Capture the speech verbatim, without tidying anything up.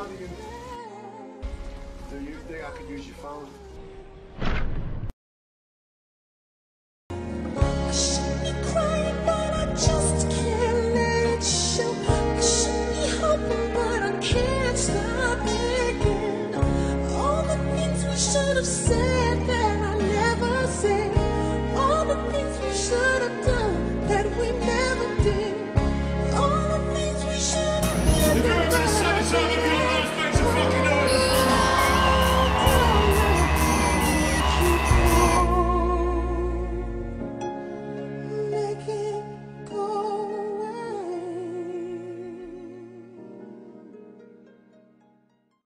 bother you? Do you think I could use your phone? I shouldn't be crying, but I just can't let it show. I shouldn't be hoping, but I can't stop thinking all the things we should have said that I